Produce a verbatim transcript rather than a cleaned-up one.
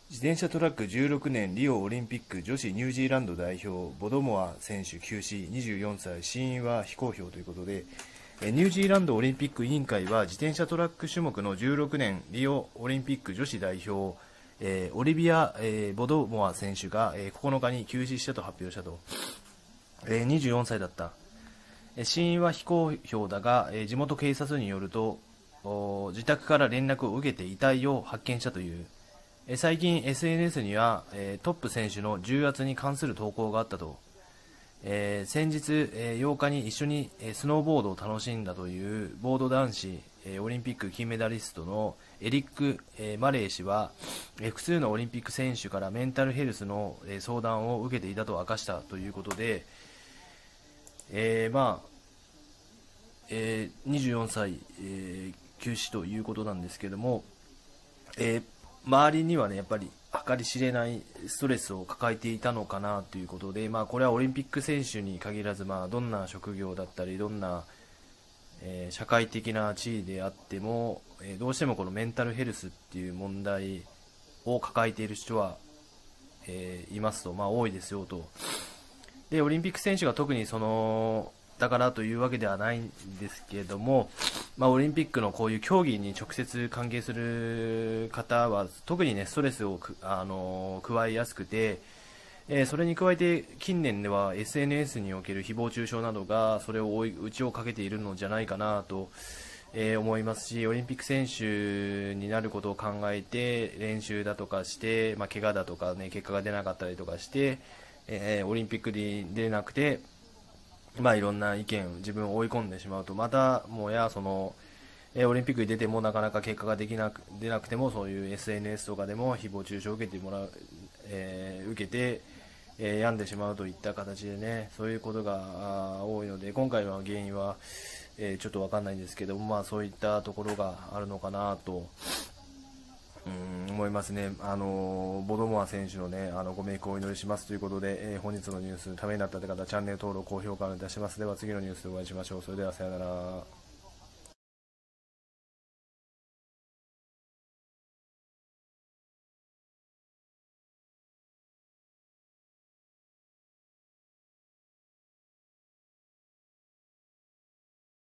自転車トラックじゅうろくねんリオオリンピック女子ニュージーランド代表ボドモア選手急死、にじゅうよんさい、死因は非公表ということで、ニュージーランドオリンピック委員会は自転車トラック種目のじゅうろくねんリオオリンピック女子代表、えー、オリビア、えー、ボドモア選手が、えー、ここのかに急死したと発表したと、えー、にじゅうよんさいだった。死因は非公表だが、えー、地元警察によると自宅から連絡を受けて遺体を発見したという。えー、最近 エスエヌエス には、えー、トップ選手の重圧に関する投稿があったと。えー、先日、えー、ようかに一緒に、えー、スノーボードを楽しんだというボード男子、えー、オリンピック金メダリストのエリック、えー、マレー氏は、えー、複数のオリンピック選手からメンタルヘルスの、えー、相談を受けていたと明かしたということで、えー、まあ、えー、にじゅうよんさい、えー、急死ということなんですけども、えー、周りにはね、やっぱり計り知れないストレスを抱えていたのかなということで、まあ、これはオリンピック選手に限らず、まあ、どんな職業だったりどんな、えー、社会的な地位であっても、えー、どうしてもこのメンタルヘルスっていう問題を抱えている人は、えー、いますと、まあ、多いですよと。でオリンピック選手が特にそのだからというわけではないんですけれども、まあ、オリンピックのこういう競技に直接関係する方は特に、ね、ストレスをあの加えやすくて、えー、それに加えて近年では エスエヌエス における誹謗中傷などがそれを打ちをかけているのじゃないかなと、えー、思いますし、オリンピック選手になることを考えて練習だとかして、まあ、怪我だとか、ね、結果が出なかったりとかして、えー、オリンピックに出なくて、まあ、いろんな意見自分を追い込んでしまうと、またもやその、えー、オリンピックに出てもなかなか結果ができなく出なくてもそういう エスエヌエス とかでも誹謗中傷を受けてもらう、えー、受けて、えー、病んでしまうといった形でね、そういうことが多いので、今回の原因は、えー、ちょっと分かんないんですけども、まあ、そういったところがあるのかなとうん思いますね。あのボドモア選手のね、あのご冥福をお祈りしますということで、えー、本日のニュースためになった方、チャンネル登録、高評価をお願いいたします。では次のニュースでお会いしましょう。それではさようなら。